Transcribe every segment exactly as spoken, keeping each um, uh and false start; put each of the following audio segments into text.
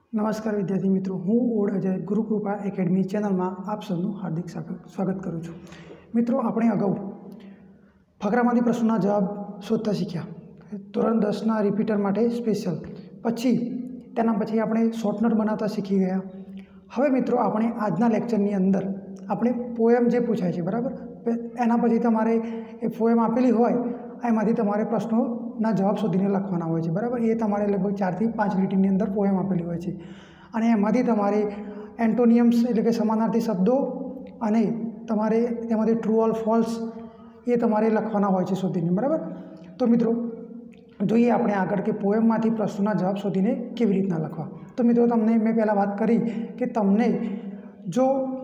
નમસ્કાર વિદ્યાર્થી મિત્રો, હું ઓડ અજય ગુરુકૃપા એકેડમી ચેનલમાં આપ સૌનું હાર્દિક સ્વાગત કરું છું. મિત્રો, આપણે અગાઉ ફકરામાંથી પ્રશ્નોના જવાબ શોધતા શીખ્યા. ધોરણ દસના રિપીટર માટે સ્પેશિયલ. પછી તેના પછી આપણે શોર્ટ નોટ બનાવતા શીખી ગયા. હવે મિત્રો, આપણે આજના લેક્ચરની અંદર આપણે પોએમ જે પૂછાય છે, બરાબર, એના પછી તમારે એ પોએમ આપેલી હોય એમાંથી તમારે પ્રશ્નોના જવાબ શોધીને લખવાના હોય છે, બરાબર. એ તમારે લગભગ ચારથી પાંચ લીટીની અંદર પોએમ આપેલી હોય છે અને એમાંથી તમારે એન્ટોનિયમ્સ એટલે કે સમાનાર્થી શબ્દો અને તમારે તેમાંથી ટ્રુ ઓર ફોલ્સ એ તમારે લખવાના હોય છે શોધીને, બરાબર. તો મિત્રો, જોઈએ આપણે આગળ કે પોએમમાંથી પ્રશ્નોના જવાબ શોધીને કેવી રીતના લખવા. તો મિત્રો, તમને મેં પહેલાં વાત કરી કે તમને જો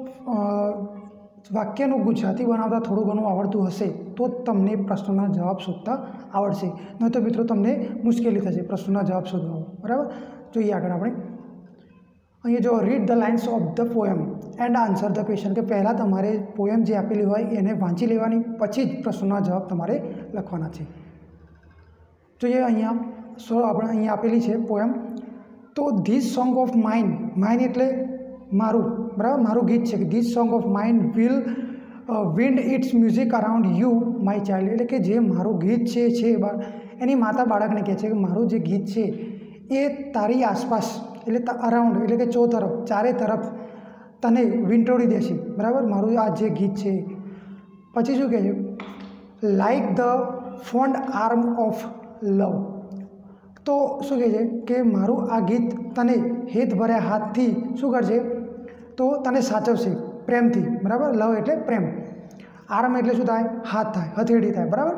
વાક્યનું ગુજરાતી બનાવતા થોડું ઘણું આવડતું હશે તો તમને પ્રશ્નોના જવાબ શોધતા આવડશે, નહીં તો મિત્રો તમને મુશ્કેલી થશે પ્રશ્નોના જવાબ શોધવામાં, બરાબર. જોઈએ આગળ આપણે અહીંયા જો read the lines of the poem and answer the question, કે પહેલાં તમારે પોએમ જે આપેલી હોય એને વાંચી લેવાની, પછી જ પ્રશ્નોના જવાબ તમારે લખવાના છે. જોઈએ અહીંયા સો આપણે અહીંયા આપેલી છે પોએમ. તો this song of mine, mine એટલે મારું, બરાબર, મારું ગીત છે. This song of mine will wind its music around you my child, એટલે કે જે મારું ગીત છે છે એની માતા બાળકને કહે છે કે મારું જે ગીત છે એ તારી આસપાસ એટલે અરાઉન્ડ એટલે કે ચો તરફ ચારે તરફ તને વીંટોળી દેશે, બરાબર, મારું આ જે ગીત છે. પછી શું કહે છે? Like the fond arm of love, તો શું કહે છે કે મારું આ ગીત તને હેતભર્યા હાથથી શું કરશે? તો તને સાચવશે પ્રેમથી, બરાબર. લવ એટલે પ્રેમ, આર્મ એટલે શું થાય? હાથ થાય, હથેળી થાય, બરાબર.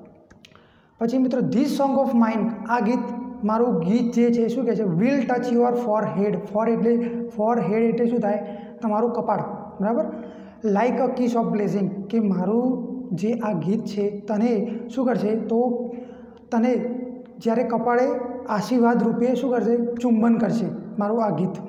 પછી મિત્રો, ધીસ સોંગ ઓફ માઇન્ડ, આ ગીત મારું ગીત જે છે શું કહે છે? Will touch your forehead, fore એટલે ફોર હેડ એટલે શું થાય? તમારું કપાળ, બરાબર. Like a kiss of blessing, કે મારું જે આ ગીત છે તને શું કરશે? તો તને જ્યારે કપાળે આશીર્વાદ રૂપે શું કરશે? ચુંબન કરશે મારું આ ગીત.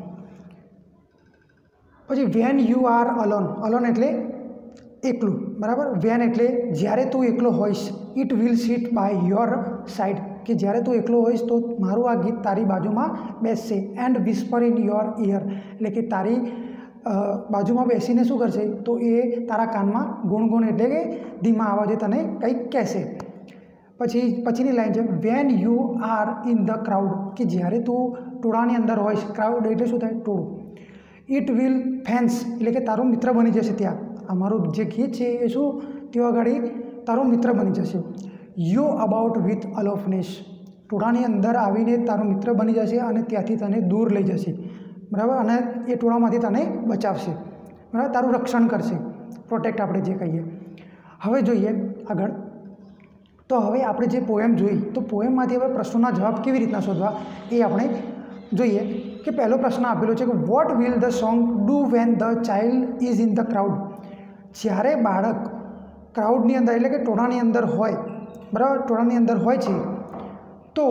પછી when you are alone, alone એટલે એકલું, બરાબર. વેન એટલે જ્યારે તું એકલો હોઈશ. It will sit by your side, કે જ્યારે તું એકલો હોઈશ તો મારું આ ગીત તારી બાજુમાં બેસશે. And whisper in your ear, એટલે કે તારી બાજુમાં બેસીને શું કરશે? તો એ તારા કાનમાં ગુણગુણ એટલે કે ધીમા અવાજે તને કંઈક કહેશે. પછી પછીની લાઈન છે when you are in the crowd, કે જ્યારે તું ટોળાની અંદર હોઈશ. ક્રાઉડ એટલે શું થાય? ટોળું. ઇટ વિલ ફેન્સ, એટલે કે તારો મિત્ર બની જશે ત્યાં. અમારું જે ગીત છે એ શું? ત્યાં આગળ તારો મિત્ર બની જશે. યુ અબાઉટ વિથ અલોફનેસ, ટોળાની અંદર આવીને તારો મિત્ર બની જશે અને ત્યાંથી તને દૂર લઈ જશે, બરાબર. અને એ ટોળામાંથી તને બચાવશે, બરાબર, તારું રક્ષણ કરશે, પ્રોટેક્ટ આપણે જે કહીએ. હવે જોઈએ આગળ. તો હવે આપણે જે પોએમ જોઈ, તો પોએમમાંથી હવે પ્રશ્નોના જવાબ કેવી રીતના શોધવા એ આપણે જોઈએ. કે પહેલો પ્રશ્ન આપેલો છે કે what will the song do when the child is in the crowd, જ્યારે બાળક ક્રાઉડની અંદર એટલે કે ટોળાની અંદર હોય, બરાબર, ટોળાની અંદર હોય છે તો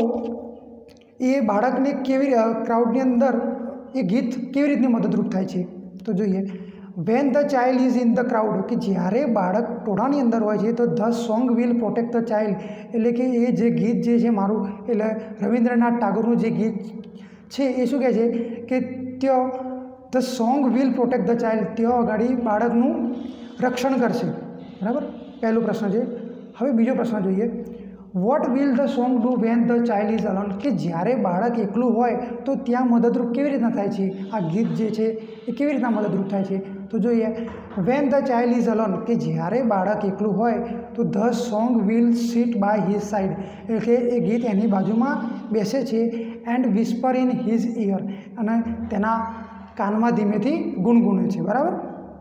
એ બાળકને કેવી ક્રાઉડની અંદર એ ગીત કેવી રીતની મદદરૂપ થાય છે? તો જોઈએ when the child is in the crowd, કે જ્યારે બાળક ટોળાની અંદર હોય છે તો the song will protect the child, એટલે કે એ જે ગીત જે છે મારું એટલે રવિન્દ્રનાથ ટાગોરનું જે ગીત છે એ શું કહે છે કે ત્યાં the song will protect the child, ત્યાં આગળ બાળકનું રક્ષણ કરશે, બરાબર. પહેલો પ્રશ્ન છે. હવે બીજો પ્રશ્ન જોઈએ. What will the song do when the child is alone, કે જ્યારે બાળક એકલું હોય તો ત્યાં મદદરૂપ કેવી રીતના થાય છે? આ ગીત જે છે એ કેવી રીતના મદદરૂપ થાય છે? તો જોઈએ when the child is alone, કે જ્યારે બાળક એકલું હોય તો the song will sit by his side, એટલે કે એ ગીત એની બાજુમાં બેસે છે. And whisper in his ear, અને તેના કાનમાં ધીમેથી ગુણગુણે છે, બરાબર.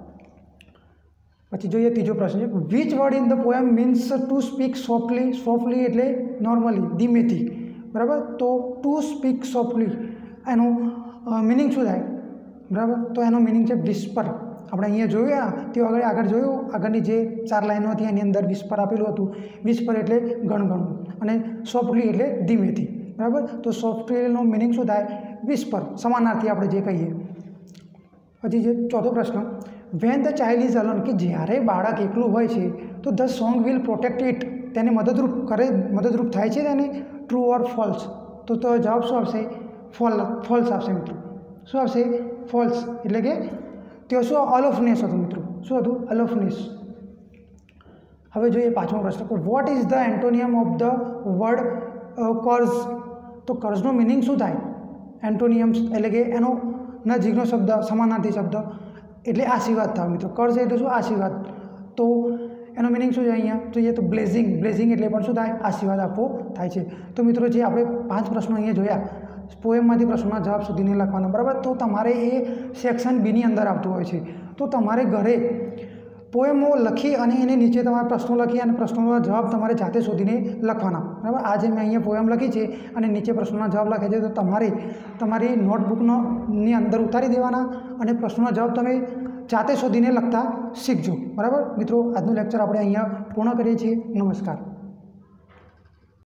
પછી જોઈએ ત્રીજો પ્રશ્ન છે which word in the poem means to speak softly, softly એટલે નોર્મલી ધીમેથી, બરાબર. તો ટુ સ્પીક સોફ્ટલી એનું મિનિંગ શું થાય? બરાબર, તો એનો મિનિંગ છે વિસ્પર. આપણે અહીંયા જોયું તે આગળ આગળ જોયું આગળની જે ચાર લાઈનો હતી એની અંદર વિસ્પર આપેલું હતું. વિસ્પર એટલે ગણગણું અને સોફ્ટલી એટલે ધીમેથી, બરાબર. તો સોફ્ટલીનો મિનિંગ શું થાય? વિસ્પર, સમાનાર્થી આપણે જે કહીએ. પછી જે ચોથો પ્રશ્ન when the child is alone, કે જ્યારે બાળક એકલું હોય છે તો the song will protect it, તેને મદદરૂપ કરે મદદરૂપ થાય છે તેને? ટ્રુ ઓર ફોલ્સ, તો તો જવાબ શું આવશે? ફોલ ફોલ્સ આવશે મિત્રો. શું આવશે? ફોલ્સ. એટલે કે તેઓ શું અલોફનેસ હતું મિત્રો. શું હતું? અલોફનેસ. હવે જોઈએ પાંચમો પ્રશ્ન. What is the antonym of the word curse? તો કર્ઝનો મિનિંગ શું થાય? એન્ટોનિયમ્સ એટલે કે એનો નજીકનો શબ્દ, સમાનાર્થી શબ્દ એટલે આશીર્વાદ થાય મિત્રો. કર્ઝ એટલે શું? આશીર્વાદ. તો એનો મિનિંગ શું છે અહીંયા જોઈએ તો બ્લેઝિંગ. બ્લેઝિંગ એટલે પણ શું થાય? આશીર્વાદ આપવો થાય છે. તો મિત્રો જે આપણે પાંચ પ્રશ્નો અહીંયા જોયા, પોએમમાંથી પ્રશ્નોના જવાબ શોધીને લખવાના, બરાબર. તો તમારે એ સેક્શન બીની અંદર આવતું હોય છે. તો તમારે ઘરે પોએમો લખી અને એને નીચે તમારે પ્રશ્નો લખી અને પ્રશ્નોના જવાબ તમારે જાતે શોધીને લખવાના, બરાબર. આજે મેં અહીંયા પોએમ લખી છે અને નીચે પ્રશ્નોના જવાબ લખ્યા છે, તો તમારે તમારી નોટબુકનો ની અંદર ઉતારી દેવાના અને પ્રશ્નોના જવાબ તમે જાતે શોધીને લખતા શીખજો, બરાબર. મિત્રો આજનું લેક્ચર આપણે અહીંયા પૂર્ણ કરીએ છીએ. નમસ્કાર.